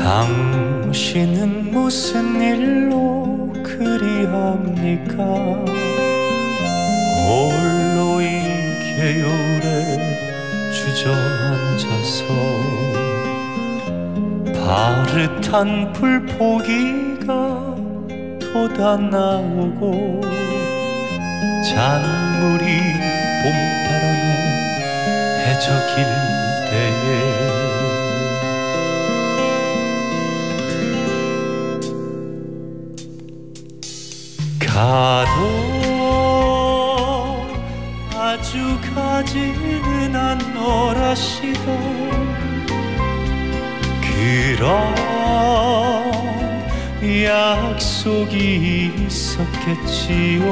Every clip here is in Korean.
당신은 무슨 일로 그리합니까? 홀로 이 개울에 주저앉아서 파릇한 풀포기가 돋아나오고 잔물이 봄바람에 해적일 때에 가도 아주 가지는 않노라시던 그런 약속이 있었겠지요.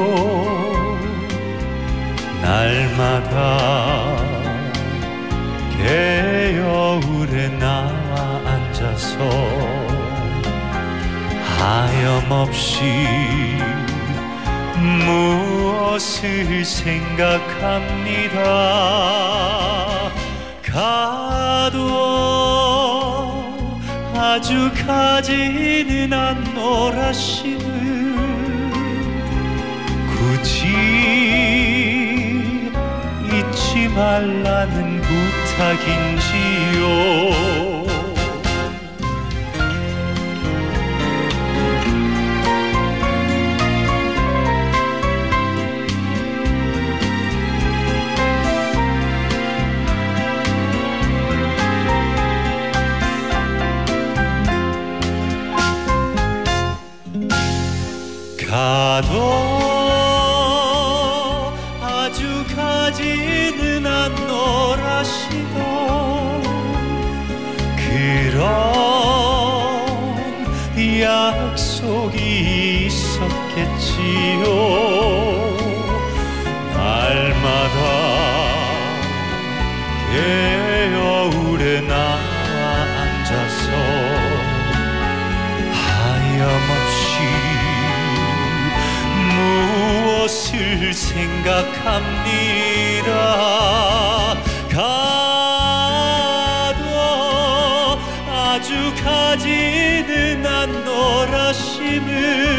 날마다 개여울에 나와 앉아서 하염없이 무엇을 생각합니다. 가도 아주 가지는 않노라시는 굳이 잊지 말라는 부탁인지요. 가도 아주 가지는 않노라시던 그런 약속이 있었겠지요. 날마다 개여울에 나와 앉아서 하염없이 무엇을 생각합니다. 가도 아주 가지는 않노라시는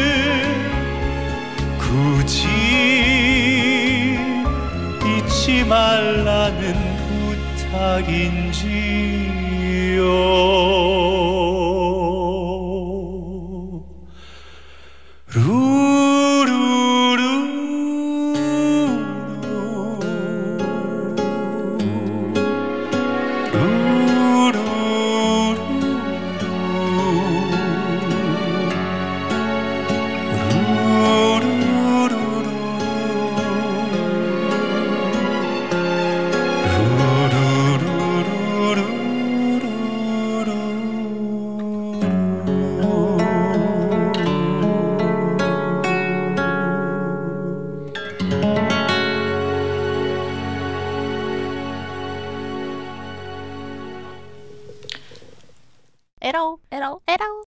굳이 잊지 말라는 부탁인지요. 에러 에러 에러